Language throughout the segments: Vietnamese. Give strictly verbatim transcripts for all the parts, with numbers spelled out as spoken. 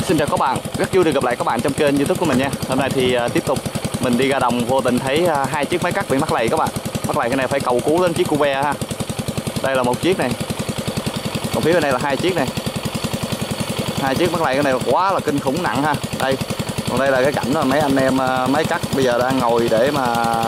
Xin chào các bạn, rất vui được gặp lại các bạn trong kênh YouTube của mình nha. Hôm nay thì uh, tiếp tục mình đi ra đồng vô tình thấy uh, hai chiếc máy cắt bị mắc lầy các bạn. Mắc lầy cái này phải cầu cứu đến chiếc Cuve ha. Đây là một chiếc này. Còn phía bên này là hai chiếc này. Hai chiếc mắc lầy cái này quá là kinh khủng nặng ha. Đây. Còn đây là cái cảnh mà mấy anh em uh, máy cắt bây giờ đang ngồi để mà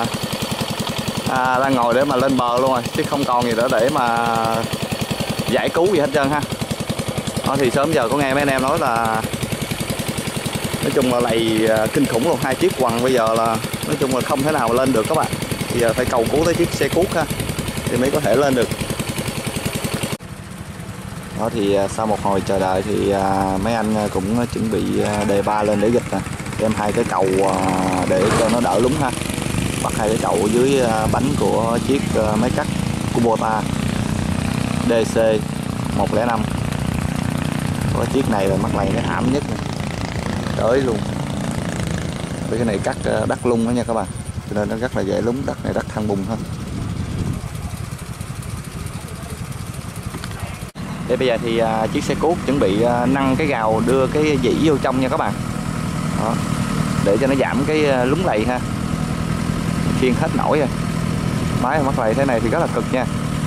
à, đang ngồi để mà lên bờ luôn rồi, chứ không còn gì nữa để mà giải cứu gì hết trơn ha. Đó, thì sớm giờ có nghe mấy anh em nói là nói chung là lầy kinh khủng luôn, hai chiếc quằn bây giờ là nói chung là không thể nào mà lên được các bạn. Bây giờ phải cầu cứu tới chiếc xe cuốc ha thì mới có thể lên được. Đó thì sau một hồi chờ đợi thì mấy anh cũng chuẩn bị đề ba lên để dịch nè, đem hai cái cầu để cho nó đỡ lún ha. Bắt hai cái cầu dưới bánh của chiếc máy cắt Kubota D C một không năm. Có chiếc này là mắc lầy nó ảm nhất này. Tới luôn. Với cái này cắt đất lung đó nha các bạn, cho nên nó rất là dễ lún. Đất này đất than bùn hơn. Đây bây giờ thì uh, chiếc xe cuốc chuẩn bị uh, nâng cái gào đưa cái dĩ vô trong nha các bạn. Đó. Để cho nó giảm cái uh, lún lầy ha. Khiêng hết nổi rồi. Máy mắc lầy thế này thì rất là cực nha.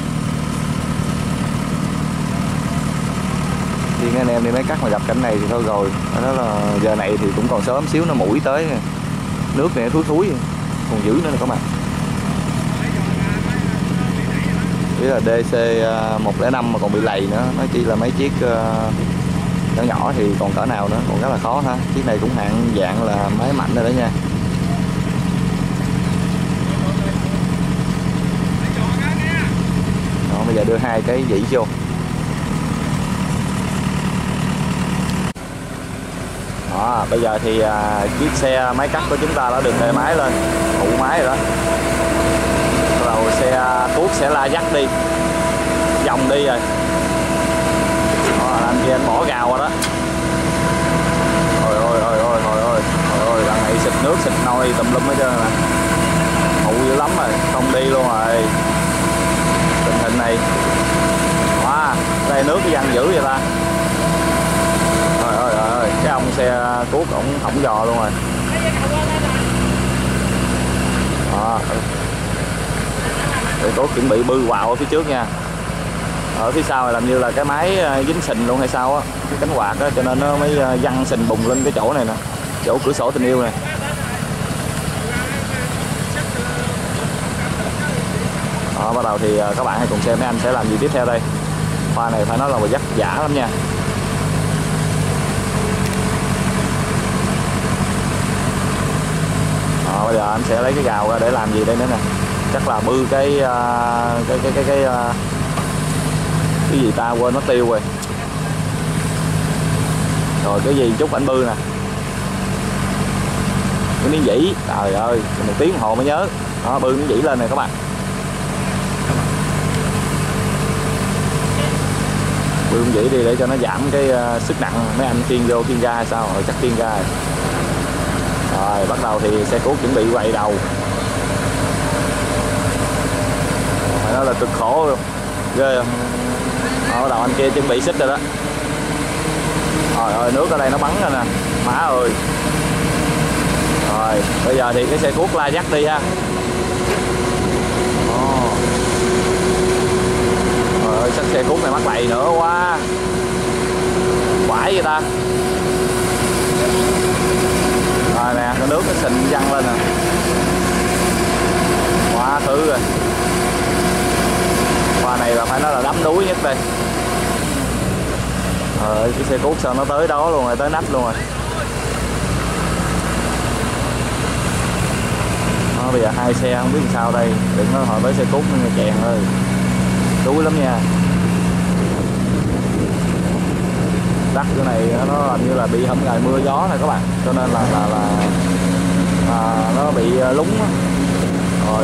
Thì anh em đi máy cắt mà gặp cảnh này thì thôi rồi. Đó là giờ này thì cũng còn sớm xíu nó mũi tới. Nước này nó thúi thúi còn dữ nữa nè các bạn. Chỉ là D C một không năm mà còn bị lầy nữa, nói chi là mấy chiếc nhỏ nhỏ thì còn cỡ nào nữa, còn rất là khó ha. Chiếc này cũng hạng dạng là máy mạnh rồi đó nha. Đó, bây giờ đưa hai cái dĩ vô. Đó, bây giờ thì à, chiếc xe máy cắt của chúng ta đã được đề máy lên, phụ máy rồi đó. Bắt đầu xe cuốc sẽ la dắt đi, vòng đi rồi. Đó, anh kia anh bỏ gào rồi đó. Ôi ôi ôi ôi ôi ôi ôi, lần này xịt nước xịt nôi tùm lum hết trơn nè. Phụ dữ lắm rồi, không đi luôn rồi. Tình hình này. Wow, đây nước cái văng dữ vậy ta. Trời ơi trời ơi, cái ông xe cuốc ổng hỏng giò luôn rồi. Đó. Để cuốc chuẩn bị bư quạo ở phía trước nha. Ở phía sau này làm như là cái máy dính sình luôn hay sao á, cái cánh quạt á, cho nên nó mới văng sình bùng lên cái chỗ này nè, chỗ cửa sổ tình yêu này. Đó, bắt đầu thì các bạn hãy cùng xem mấy anh sẽ làm gì tiếp theo đây. Khoa này phải nói là một vất vả lắm nha. Đó, bây giờ anh sẽ lấy cái gào ra để làm gì đây nữa nè. Chắc là bư cái cái cái cái cái cái gì ta quên mất tiêu rồi. Rồi cái gì chút ảnh bư nè. Cái miếng dĩ, trời ơi, một tiếng đồng hồ mới nhớ. Đó, bư miếng dĩ lên này các bạn. Bư miếng dĩ đi để cho nó giảm cái sức nặng. Mấy anh khiêng vô khiêng ra hay sao? Rồi chắc khiêng ra. Rồi bắt đầu thì xe cuốc chuẩn bị quay đầu. Phải nói là cực khổ luôn, ghê không? Đó, bắt đầu anh kia chuẩn bị xích rồi đó. Trời ơi, nước ở đây nó bắn rồi nè, má ơi. Rồi bây giờ thì cái xe cuốc la dắt đi ha. Oh. Trời ơi, chắc xe cuốc này mắc lầy nữa quá. Quải vậy ta. Rồi nè, cái nước nó xịn văng lên nè. Quá thứ rồi. Khoa này là phải nói là đắm đuối nhất đây. Ờ, cái xe cuốc sao nó tới đó luôn rồi, tới nách luôn rồi. Đó, bây giờ hai xe không biết làm sao đây. Đừng có hỏi tới xe cuốc nữa chèn ơi. Đuối lắm nha. Đất cái này nó làm như là bị hôm ngày mưa gió này các bạn, cho nên là là, là à, nó bị lún á. Rồi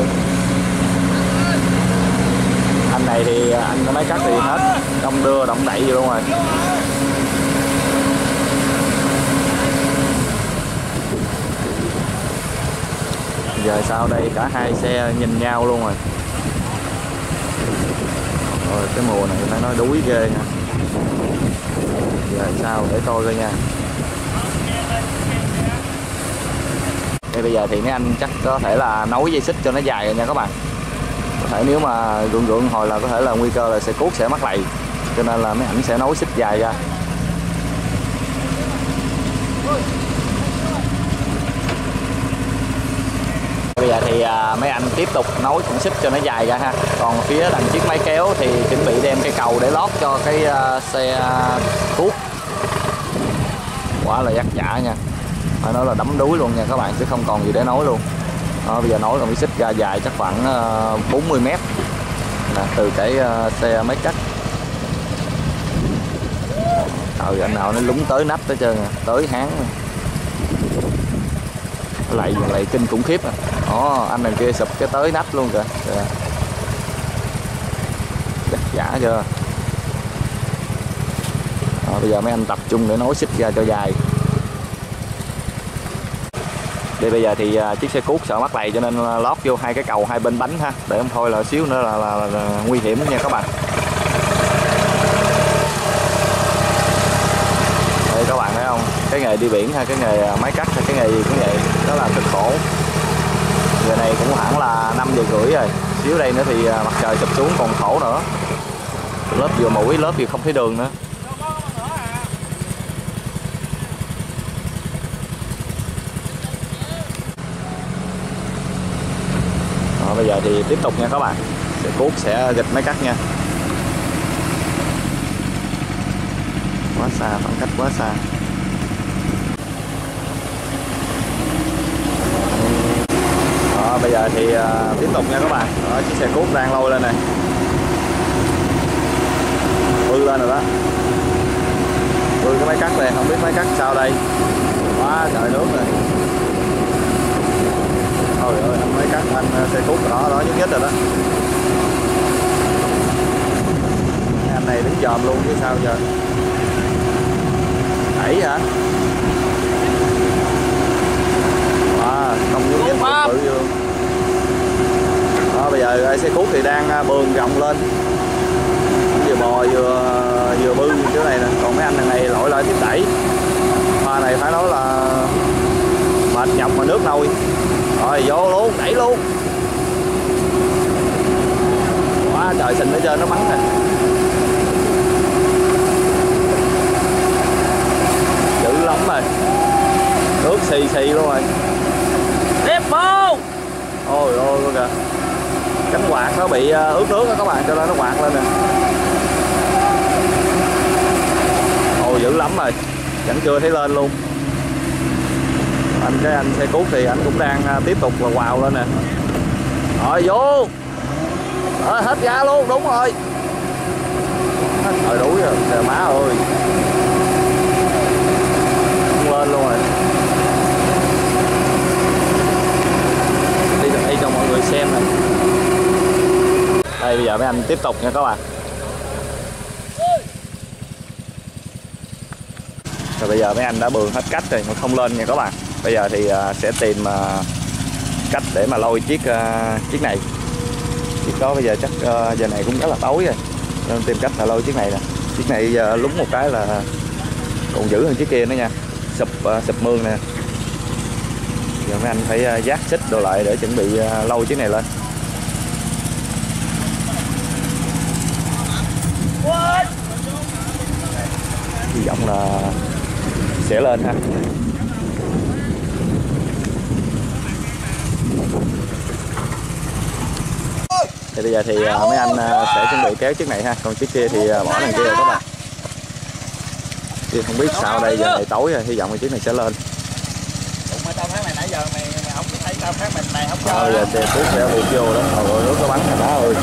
anh này thì anh có máy cắt thì hết đông đưa động đậy gì luôn rồi. Giờ sau đây cả hai xe nhìn nhau luôn rồi. Rồi cái mùa này phải nói đuối ghê nha. Giờ sao để coi coi nha. Đây bây giờ thì mấy anh chắc có thể là nối dây xích cho nó dài rồi nha các bạn. Có thể nếu mà gượng gượng hồi là có thể là nguy cơ là xe cuốc sẽ mắc lầy, cho nên là mấy anh sẽ nối xích dài ra. Bây giờ thì à, mấy anh tiếp tục nối cuộn xích cho nó dài ra ha. Còn phía đằng chiếc máy kéo thì chuẩn bị đem cây cầu để lót cho cái à, xe cuốc. Quá là dắt dã nha, phải nói là đấm đuối luôn nha các bạn, chứ không còn gì để nối luôn. Đó, bây giờ nối còn cái xích ra dài chắc khoảng uh, bốn mươi mét nè, từ cái uh, xe máy cắt. Trời, anh nào nó lúng tới nắp tới trơn, tới háng lại lại kinh khủng khiếp à. Đó, anh đằng kia sụp cái tới nắp luôn kìa. Chắc giả chưa. Đó, bây giờ mấy anh tập trung để nối xích ra cho dài. Đây bây giờ thì uh, chiếc xe cuốc sợ mắc lầy cho nên lót vô hai cái cầu hai bên bánh ha, để không thôi là xíu nữa là, là, là, là nguy hiểm nha các bạn. Đây các bạn thấy không, cái nghề đi biển hay cái nghề máy cắt hay cái nghề gì cũng vậy, đó là cực khổ. Giờ này cũng hẳn là năm giờ rưỡi rồi, xíu đây nữa thì mặt trời sụp xuống còn khổ nữa. Lớp vừa mũi, lớp vừa không thấy đường nữa. Đó, bây giờ thì tiếp tục nha các bạn, xe cuốc sẽ gịch máy cắt nha. Quá xa, khoảng cách quá xa. Đó, bây giờ thì uh, tiếp tục nha các bạn. Đó, chiếc xe cuốc đang lôi lên này, bư lên rồi đó, bư cái máy cắt này, không biết máy cắt sao đây. Quá trời nước rồi. Ôi ơi, anh máy cắt anh xe cuốc đó đó nhức nhích rồi đó. Anh này đứng dòm luôn chứ sao giờ. Đẩy hả? À, không nhúc nhích bự dương. Đó, bây giờ xe cuốc thì đang bườn rộng lên, vừa bò vừa vừa bư chỗ này nè. Còn mấy anh thằng này lội lại tiếp đẩy. Pha này phải nói là mệt nhọc mà nước nôi. Rồi vô luôn, đẩy luôn. Quá trời xình ở trên nó bắn nè. Dữ lắm rồi. Nước xì xì luôn rồi. Tiếp vô. Ôi ôi kìa. Cánh quạt nó bị ướt nước đó các bạn, cho nên nó quạt lên nè. Ôi dữ lắm rồi. Vẫn chưa thấy lên luôn. Anh cái anh xe cuốc thì anh cũng đang tiếp tục và quào lên nè. Rồi vô. Rồi, hết ga luôn, đúng rồi. Trời đuối rồi, trời má ơi. Không lên luôn rồi. Đi đây cho mọi người xem nè. Đây bây giờ mấy anh tiếp tục nha các bạn. Rồi bây giờ mấy anh đã bường hết cách rồi mà không lên nha các bạn. Bây giờ thì uh, sẽ tìm uh, cách để mà lôi chiếc uh, chiếc này. Chiếc đó bây giờ chắc uh, giờ này cũng rất là tối rồi, nên tìm cách là lôi chiếc này nè. Chiếc này uh, lúng một cái là còn dữ hơn chiếc kia nữa nha, sụp uh, sụp mương nè. Giờ mấy anh phải uh, vác xích đồ lại để chuẩn bị uh, lôi chiếc này lên. Hy vọng là sẽ lên ha. Thì bây giờ thì mấy anh sẽ chuẩn bị kéo chiếc này ha, còn chiếc kia thì bỏ đằng kia rồi các bạn. Thì không biết sao đây, giờ này tối rồi, hy vọng là chiếc này sẽ lên. Bây giờ xe cuốc sẽ buộc vô đó, rồi nước nó bắn rồi đá ơi.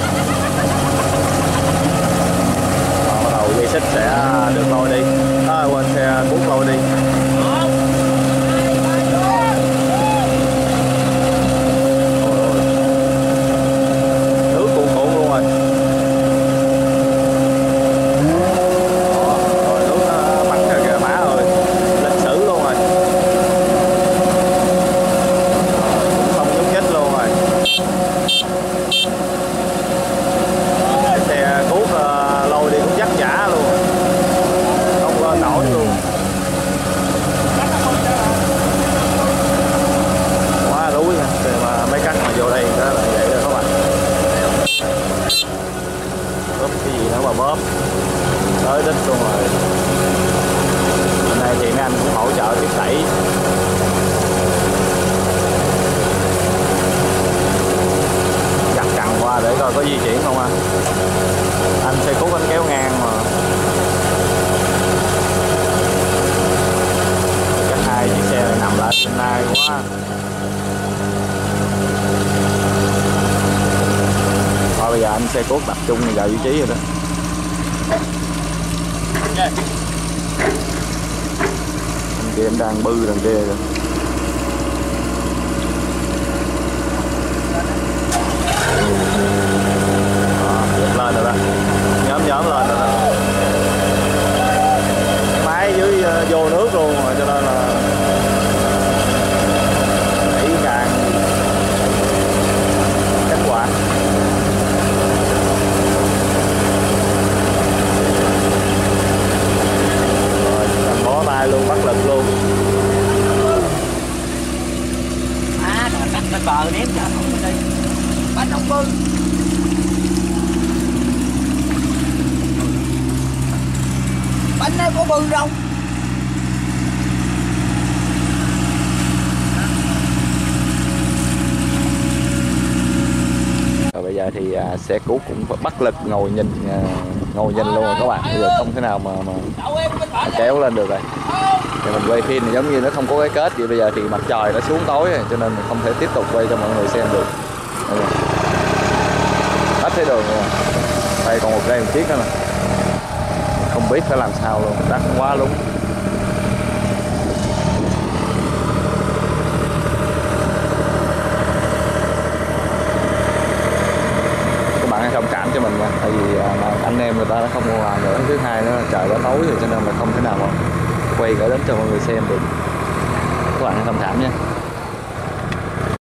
Bắt đầu dây xích sẽ được lôi đi, à, quên xe cuốc lôi đi. bóp tới đích luôn rồi. Bên đây thì mấy anh cũng hỗ trợ tiếp đẩy. Giặt cằn qua để coi có di chuyển không anh. Anh xe cút anh kéo ngang mà. Chắc hai chiếc xe này nằm lại trên này quá. Thôi bây giờ anh xe cút tập trung vào vị trí rồi đó. Anh kia em đang bư đằng kia rồi. À, lên rồi đó, nhóm nhóm lên rồi đó. Máy dưới uh, vô nước luôn rồi cho nên là đẩy càng kết quả. Rồi mình bó tay luôn, bắt lực luôn. À, rồi bắt bên bờ ném cho không đi. Bánh ông bưng. Bánh này có bự đâu. Rồi bây giờ thì à, xe cút cũng bắt lực ngồi nhìn à, ngồi nhìn luôn rồi các bạn. Bây giờ không thể nào mà, mà, mà kéo lên được rồi. Thì mình quay phim thì giống như nó không có cái kết vậy. Bây giờ thì mặt trời đã xuống tối rồi, cho nên mình không thể tiếp tục quay cho mọi người xem được. Hết thấy đường rồi. Đây còn một đây một chiếc nữa nè. Không biết phải làm sao luôn, đắt quá luôn. Các bạn hãy thông cảm cho mình nha, tại vì anh em người ta đã không mua làm nữa. Thứ hai nữa trời đã tối rồi cho nên là không thể nào mà quay gửi đến cho mọi người xem được. Các bạn hãy thông cảm nha.